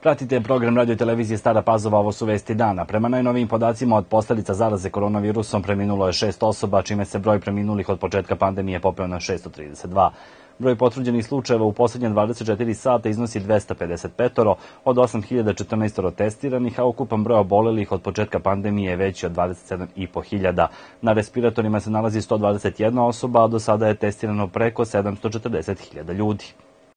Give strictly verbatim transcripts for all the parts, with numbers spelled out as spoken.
Pratite program radio televizije Stara Pazova, ovo su vesti dana. Prema najnovijim podacima od posledica zaraze koronavirusom preminulo je šest osoba, čime se broj preminulih od početka pandemije popeo na šesto trideset dva. Broj potvrđenih slučajeva u posljednje dvadeset četiri sata iznosi dvesta pedeset pet, od osam hiljada četrnaest testiranih, a ukupan broj obolelih od početka pandemije je veći od dvadeset sedam i po hiljada. Na respiratorima se nalazi sto dvadeset jedna osoba, a do sada je testirano preko sedamsto četrdeset hiljada ljudi.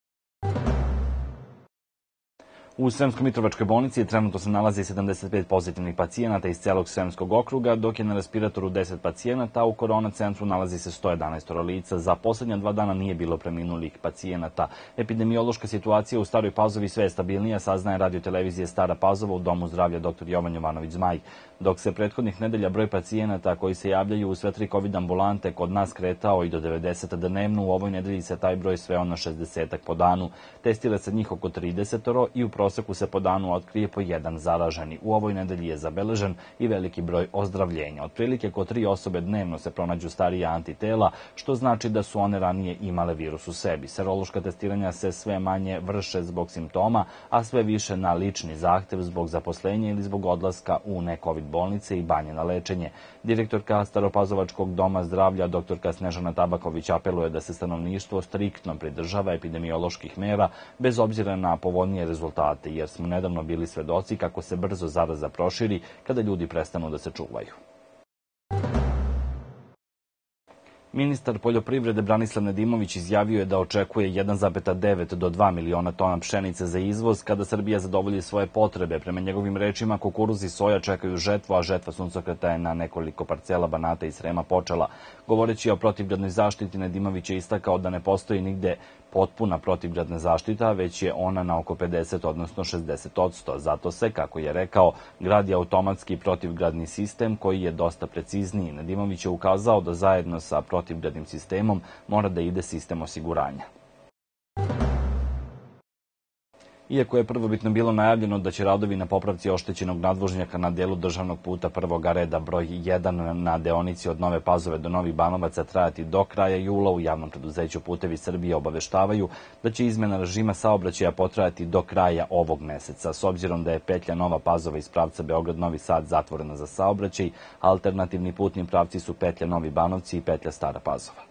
U Sremsko-Mitrovačkoj bolnici trenutno se nalazi sedamdeset pet pozitivnih pacijenata iz celog Sremskog okruga, dok je na respiratoru deset pacijenata, a u korona centru nalazi se sto jedanaest lica. Za posljednja dva dana nije bilo preminulih pacijenata. Epidemiološka situacija u Staroj Pazovi sve je stabilnija, saznaje radio televizije Stara Pazova u Domu zdravlja doktor Jovan Jovanović Zmaj. Dok se prethodnih nedelja broj pacijenata koji se javljaju u sve tri kovid ambulante kod nas kretao i do devedeset dnevno, u ovoj nedelji se taj broj sveo na šezdeset po danu. Testira se njih oko trideset i u proseku se po danu otkrije po jedan zaraženi. U ovoj nedelji je zabeležen i veliki broj ozdravljenja. Otprilike oko tri osobe dnevno se pronađu starija antitela, što znači da su one ranije imale virus u sebi. Serološka testiranja se sve manje vrše zbog simptoma, a sve više na lični zahtev zbog zaposlenja ili zbog odlaska u nekovid bolnice i banje na lečenje. Direktorka Staropazovačkog doma zdravlja doktorka Snežana Tabaković apeluje da se stanovništvo striktno pridržava epidemioloških mera bez obzira na povoljnije rezultate, jer smo nedavno bili svedoci kako se brzo zaraza proširi kada ljudi prestanu da se čuvaju. Ministar poljoprivrede Branislav Nedimović izjavio je da očekuje jedan zarez devet do dva miliona tona pšenice za izvoz kada Srbija zadovolji svoje potrebe. Prema njegovim rečima, kukuruz i soja čekaju žetvu, a žetva suncokreta je na nekoliko parcela Banata i Srema počela. Govoreći o protivgradnoj zaštiti, Nedimović je istakao da ne postoji nigde potpuna protivgradna zaštita, već je ona na oko pedeset, odnosno šezdeset odsto. Zato se, kako je rekao, gradi automatski protivgradni sistem koji je dosta precizniji. Nedimović je ukazao da zajedno sa protivgradnim sistemom mora da ide sistem osiguranja. Iako je prvobitno bilo najavljeno da će radovi na popravci oštećenog nadvožnjaka na delu državnog puta prvoga reda broj jedan na deonici od Nove Pazove do Novih Banovaca trajati do kraja jula, u javnom preduzeću Putevi Srbije obaveštavaju da će izmena režima saobraćaja potrajati do kraja ovog meseca. S obzirom da je petlja Nova Pazova iz pravca Beograd-Novi Sad zatvorena za saobraćaj, alternativni putni pravci su petlja Novi Banovci i petlja Stara Pazova.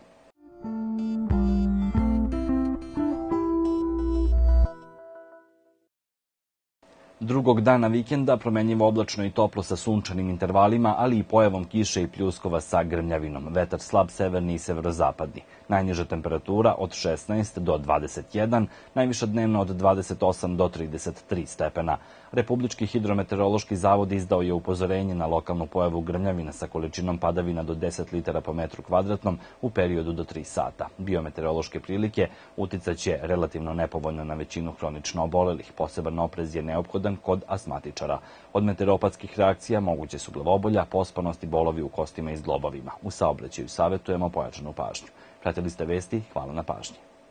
Drugog dana vikenda promenljivo oblačno i toplo sa sunčanim intervalima, ali i pojavom kiše i pljuskova sa grmljavinom. Vetar slab severni i severozapadni. Najniža temperatura od šesnaest do dvadeset jedan, najviša dnevno od dvadeset osam do trideset tri stepena. Republički hidrometeorološki zavod izdao je upozorenje na lokalnu pojavu grmljavina sa količinom padavina do deset litara po metru kvadratnom u periodu do tri sata. Biometeorološke prilike uticaće relativno nepovoljno na većinu hronično obolelih. Poseban oprez je neophodan kod astmatičara. Od meteoropatskih reakcija moguće su glavobolja, pospanost i bolovi u kostima i zglobovima. U saobraćaju savjetujemo pojačanu pažnju. Pratili ste vesti, hvala na pažnji.